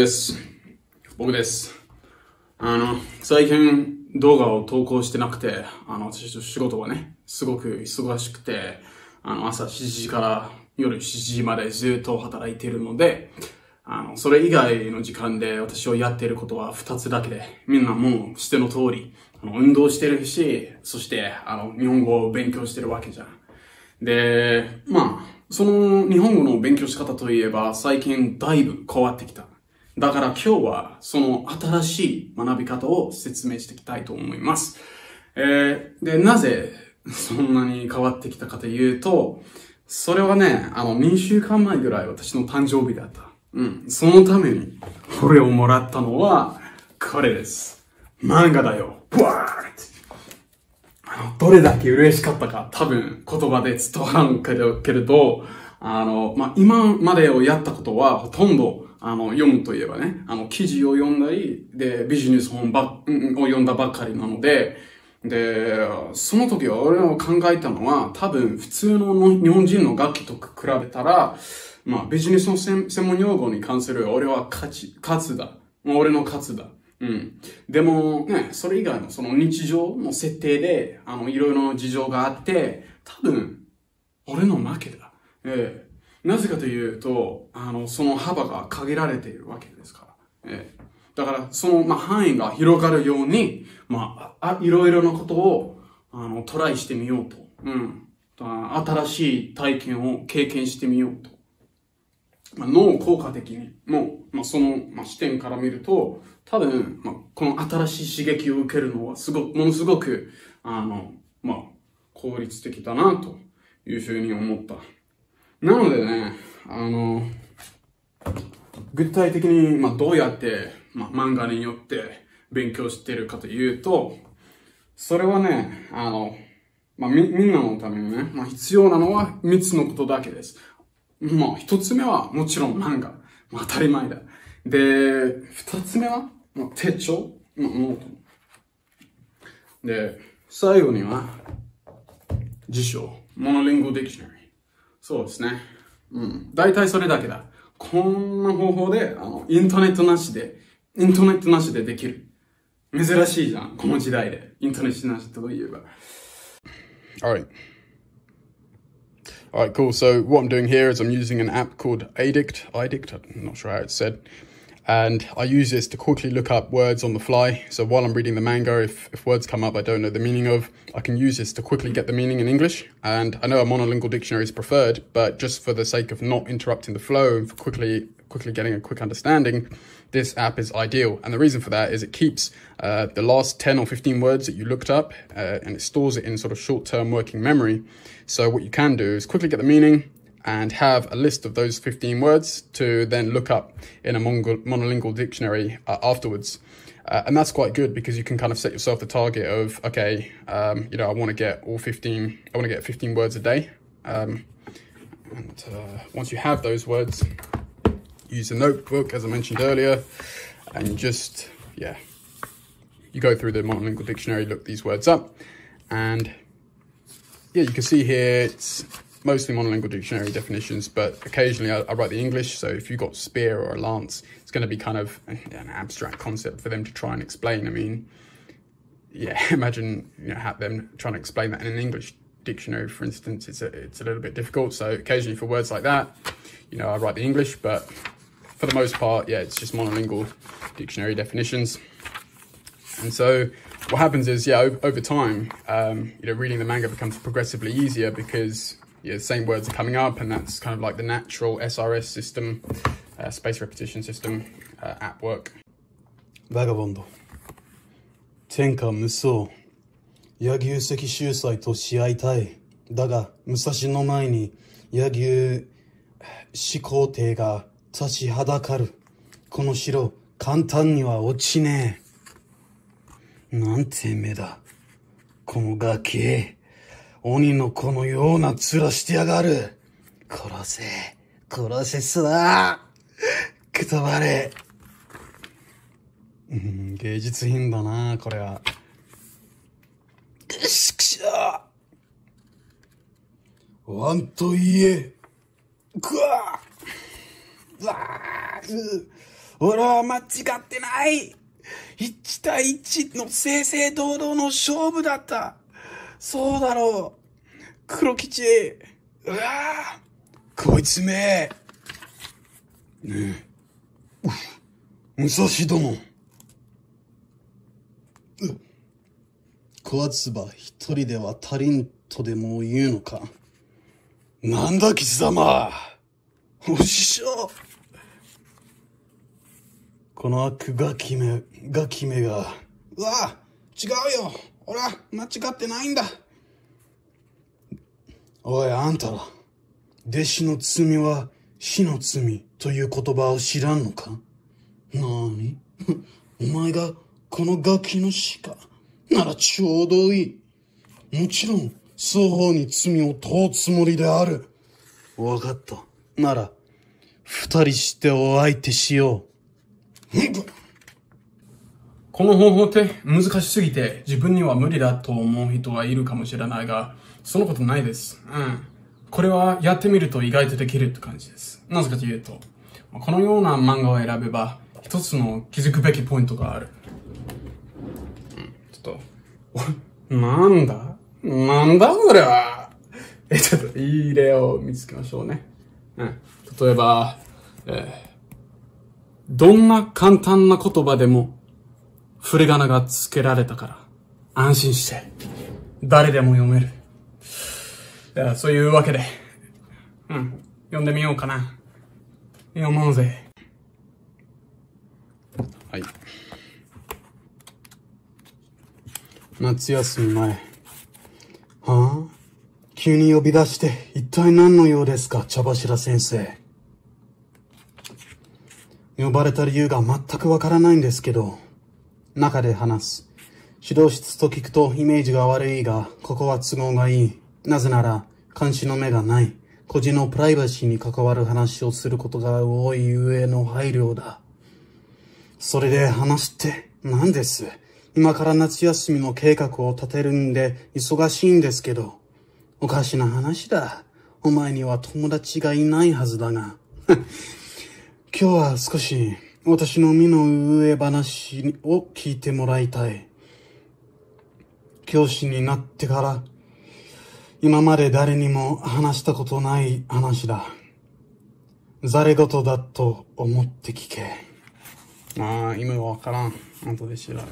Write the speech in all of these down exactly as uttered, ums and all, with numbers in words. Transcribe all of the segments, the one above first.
。僕です。あの、最近動画を投稿してなくて、あの、私の仕事はね、すごく忙しくて、あの、朝しちじから夜しちじまでずっと働いているので、あの、それ以外の時間で私をやっていることは二つだけで、みんなもう知っての通り、あの、運動してるし、そして、あの、日本語を勉強してるわけじゃん。で、まあ、その日本語の勉強仕方といえば最近だいぶ変わってきた。だから今日はその新しい学び方を説明していきたいと思います。えー、で、なぜそんなに変わってきたかというと、それはね、あのにしゅうかんまえぐらい私の誕生日だった。うん。そのためにこれをもらったのはこれです。漫画だよ。ブワーッどれだけ嬉しかったか多分言葉で伝わらんけど、けれど、あの、まあ、今までをやったことはほとんど、あの、読むといえばね、あの、記事を読んだり、で、ビジネス本ば、うんを読んだばっかりなので、で、その時は俺の考えたのは、多分普通の日本人の楽器と比べたら、まあ、ビジネスの専門用語に関する俺は勝ち、勝つだ。俺の勝つだ。うん。でもね、それ以外のその日常の設定で、あの、いろいろな事情があって、多分、俺の負けだ。ええ。なぜかというと、あの、その幅が限られているわけですから。ええ。だから、その、まあ、範囲が広がるように、まあ、あ、いろいろなことを、あの、トライしてみようと。うん。新しい体験を経験してみようと。まあ、脳効果的にも、まあ、その、まあ、視点から見ると、多分、まあ、この新しい刺激を受けるのはすごく、ものすごく、あの、まあ、効率的だな、というふうに思った。なのでね、あの、具体的に、まあ、どうやって、まあ、漫画によって勉強しているかというと、それはね、あの、まあ、み、みんなのためにね、まあ、必要なのは三つのことだけです。まあ、一つ目はもちろん漫画。まあ、当たり前だ。で、二つ目は、まあ、手帳。まあ、ノート。で、最後には、辞書。モノリンゴディクショナリー。そうですね。うん。大体それだけだ。こんな方法で、あの、インターネットなしで、インターネットなしでできる。珍しいじゃん。この時代で。インターネットなしと言えば。 Alright. Alright, cool. So what I'm doing here is I'm using an app called Adict. Adict, I'm not sure how it's said. And I use this to quickly look up words on the fly. So while I'm reading the manga, if, if words come up I don't know the meaning of, I can use this to quickly get the meaning in English. And I know a monolingual dictionary is preferred, but just for the sake of not interrupting the flow and for quickly quickly getting a quick understanding, this app is ideal. And the reason for that is it keeps uh, the last ten or fifteen words that you looked up uh, and it stores it in sort of short-term working memory. So what you can do is quickly get the meaning and have a list of those fifteen words to then look up in a monolingual dictionary uh, afterwards. Uh, and that's quite good because you can kind of set yourself the target of, okay, um, you know, I want to get all fifteen, I want to get fifteen words a day. Um, and uh, once you have those words, use a notebook, as I mentioned earlier, and just, yeah, you go through the monolingual dictionary, look these words up, and yeah, you can see here it's mostly monolingual dictionary definitions, but occasionally I, I write the English. So if you've got spear or a lance, it's going to be kind of an abstract concept for them to try and explain. I mean, yeah, imagine, you know, them trying to explain that in an English dictionary, for instance. It's a, it's a little bit difficult. So occasionally for words like that, you know, I write the English, but for the most part, yeah, it's just monolingual dictionary definitions. And so what happens is, yeah, over, over time, um, you know, reading the manga becomes progressively easier because yeah, the same words are coming up, and that's kind of like the natural S R S system, uh, space repetition system, uh, at work. Vagabond. Tenka Musou. 柳生石秀才と試合たい。だが、武蔵の前に柳生始皇帝が立ちはだかる。この城、簡単には落ちねえ。なんて目だ。このガキ。鬼の子のような面してやがる。殺せ。殺せさ。くたばれ。うん、芸術品だな、これは。くしくしゃ。ワンと言え。ぐわー。わー。 俺は間違ってない。一対一の正々堂々の勝負だった。そうだろう。黒吉。うわぁ。こいつめ。ねえ。う武蔵殿。う小つば一人では足りんとでも言うのか。なんだ貴様。お師匠。この悪ガキめ、ガキめが。うわ違うよ。俺は間違ってないんだ。おい、あんたら。弟子の罪は死の罪という言葉を知らんのか？なーにお前がこのガキの死か？ならちょうどいい。もちろん、双方に罪を問うつもりである。わかった。なら、二人してお相手しよう。 この方法って難しすぎて自分には無理だと思う人はいるかもしれないが、そのことないです。うん。これはやってみると意外とできるって感じです。なぜかというと、このような漫画を選べば一つの気づくべきポイントがある。うん、ちょっと、なんだなんだこれは。え、ちょっといい例を見つけましょうね。うん。例えば、えーどんな簡単な言葉でも、振り仮名が付けられたから、安心して、誰でも読める。いや、そういうわけで、うん、読んでみようかな。読もうぜ。 はい。夏休み前。はあ？急に呼び出して、一体何の用ですか、茶柱先生。呼ばれた理由が全くわからないんですけど、中で話す。指導室と聞くとイメージが悪いが、ここは都合がいい。なぜなら、監視の目がない。個人のプライバシーに関わる話をすることが多いゆえの配慮だ。それで話って何です？今から夏休みの計画を立てるんで忙しいんですけど。おかしな話だ。お前には友達がいないはずだが。今日は少し私の身の上話を聞いてもらいたい。教師になってから今まで誰にも話したことない話だ。ざれ言だと思って聞け。 ああ、意味がわからん。後で知らん。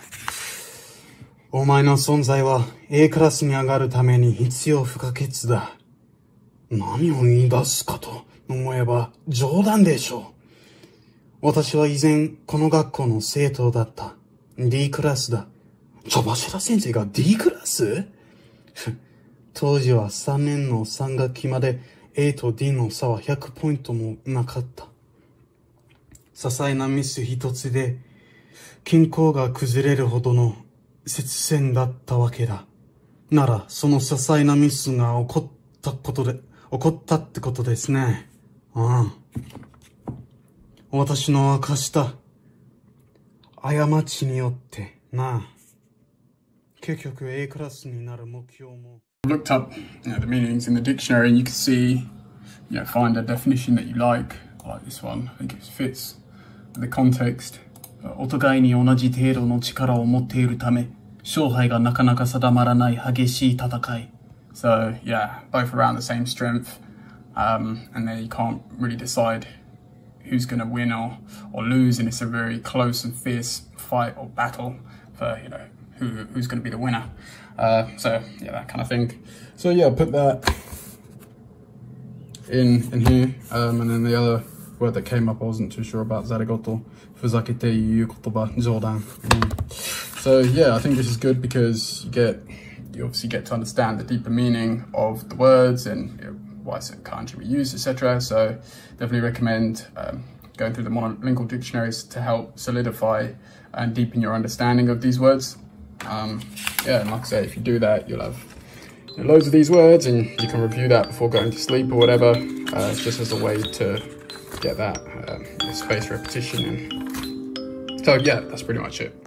お前の存在は A クラスに上がるために必要不可欠だ。何を言い出すかと思えば冗談でしょう。私は以前この学校の生徒だった。D クラスだ。茶柱先生が D クラス？当時はさんねんのさん学期まで A と D の差はひゃくポイントもなかった。些細なミス一つで均衡が崩れるほどの接戦だったわけだ。なら、その些細なミスが起こったことで、起こったってことですね。ああ。私の明かした過ちによってな。結局 A クラスになる目標も。 Looked up, you know, the meanings in the dictionary, and you can see, you know, find a definition that you like, like this one. I think it fits the context. お互いに同じ程度の力を持っているため、勝敗がなかなか定まらない激しい戦い。So, yeah, both around the same strength, um, and then you can't really decide who's going to win or, or lose, and it's a very close and fierce fight or battle for, you know, who who's going to be the winner. Uh, so, yeah, that kind of thing. So yeah, put that in in here, um, and then the other word that came up, I wasn't too sure about, zaregoto, fuzakete yu kotoba, jodan. So yeah, I think this is good because you get, you obviously get to understand the deeper meaning of the words and, you know, why certain kanji we use, et cetera. So definitely recommend um, going through the monolingual dictionaries to help solidify and deepen your understanding of these words. Um, yeah, and like I say, if you do that, you'll have, you know, loads of these words, and you can review that before going to sleep or whatever. Uh, it's just as a way to get that um, spaced repetition. And so yeah, that's pretty much it.